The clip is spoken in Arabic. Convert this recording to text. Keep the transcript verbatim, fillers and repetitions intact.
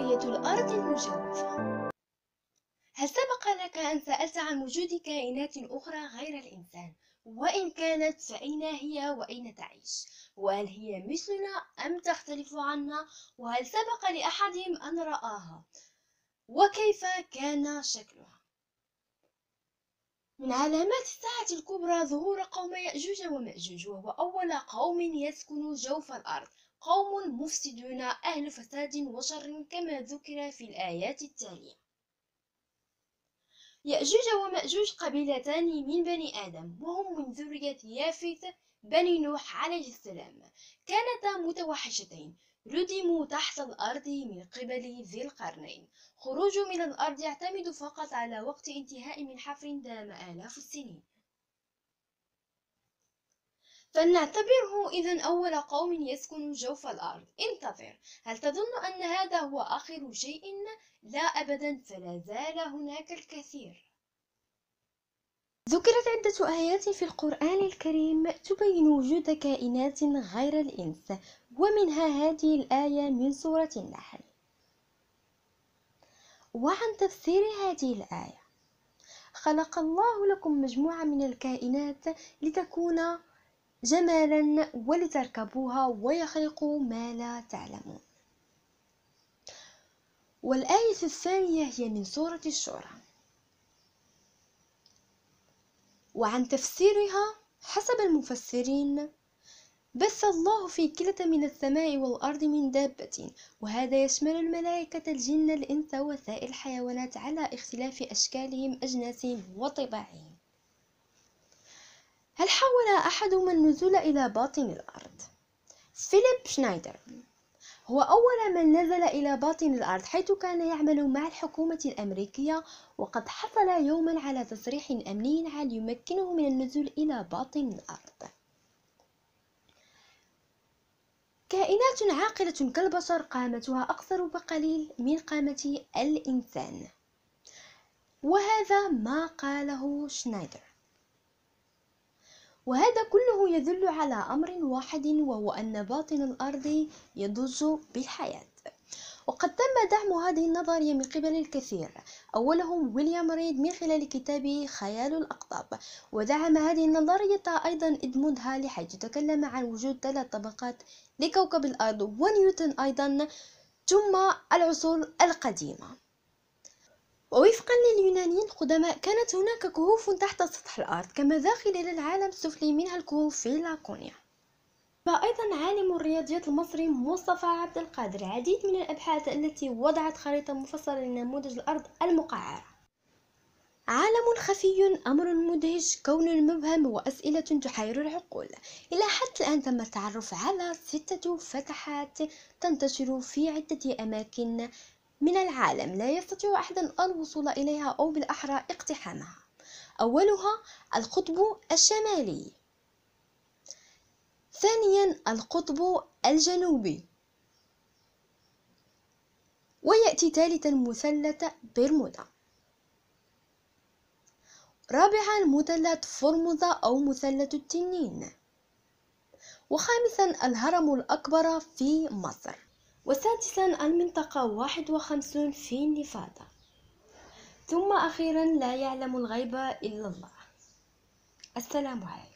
نظرية الأرض المجوفة. هل سبق لك أن سألت عن وجود كائنات أخرى غير الإنسان؟ وإن كانت فأين هي وأين تعيش؟ وهل هي مثلنا أم تختلف عنا؟ وهل سبق لأحدهم أن رآها؟ وكيف كان شكلها؟ من علامات الساعة الكبرى ظهور قوم يأجوج ومأجوج، وهو أول قوم يسكن جوف الأرض، قوم مفسدون أهل فساد وشر كما ذكر في الآيات التالية. يأجوج ومأجوج قبيلتان من بني آدم، وهم من ذرية يافث بني نوح عليه السلام. كانتا متوحشتين، ردموا تحت الأرض من قبل ذي القرنين. خروج من الأرض يعتمد فقط على وقت انتهاء من حفر دام آلاف السنين، فلنعتبره إذن أول قوم يسكن جوف الأرض. انتظر، هل تظن أن هذا هو آخر شيء؟ لا أبدا، فلا زال هناك الكثير. ذكرت عدة آيات في القرآن الكريم تبين وجود كائنات غير الإنس، ومنها هذه الآية من سورة النحل. وعن تفسير هذه الآية: خلق الله لكم مجموعة من الكائنات لتكون جمالا ولتركبوها ويخلق ما لا تعلمون. والآية الثانية هي من سورة الشورى. وعن تفسيرها حسب المفسرين: بث الله في كلة من السماء والأرض من دابة، وهذا يشمل الملائكة، الجن، الإنس، وسائر الحيوانات على اختلاف أشكالهم، أجناسهم، وطباعهم. هل حاول أحدهم النزول إلى باطن الأرض؟ فيليب شنايدر هو أول من نزل إلى باطن الأرض، حيث كان يعمل مع الحكومة الأمريكية، وقد حصل يوما على تصريح أمني عال يمكنه من النزول إلى باطن الأرض. كائنات عاقلة كالبشر قامتها أقصر بقليل من قامة الإنسان، وهذا ما قاله شنايدر. وهذا كله يدل على أمر واحد، وهو أن باطن الأرض يضج بالحياة. وقد تم دعم هذه النظرية من قبل الكثير، أولهم ويليام ريد من خلال كتابه خيال الأقطاب. ودعم هذه النظرية أيضا إدموند هالي، حيث تكلم عن وجود ثلاث طبقات لكوكب الأرض، ونيوتن أيضا، ثم العصور القديمة. ووفقا لليونانيين القدماء كانت هناك كهوف تحت سطح الأرض، كما داخل العالم السفلي، منها الكهوف في لاكونيا. وأيضا عالم الرياضيات المصري مصطفى عبد القادر العديد من الأبحاث التي وضعت خريطة مفصلة لنموذج الأرض المقعرة. عالم خفي، أمر مدهش، كون مبهم، وأسئلة تحير العقول. إلى حد الآن تم التعرف على ستة فتحات تنتشر في عدة أماكن من العالم لا يستطيع أحد الوصول إليها، أو بالأحرى اقتحامها. أولها القطب الشمالي، ثانيا القطب الجنوبي، ويأتي ثالثا مثلث برمودا، رابعا مثلث فرمودا أو مثلث التنين، وخامسا الهرم الأكبر في مصر، وسادسا المنطقة واحد وخمسون في نيفادا، ثم أخيرا لا يعلم الغيب إلا الله. السلام عليكم.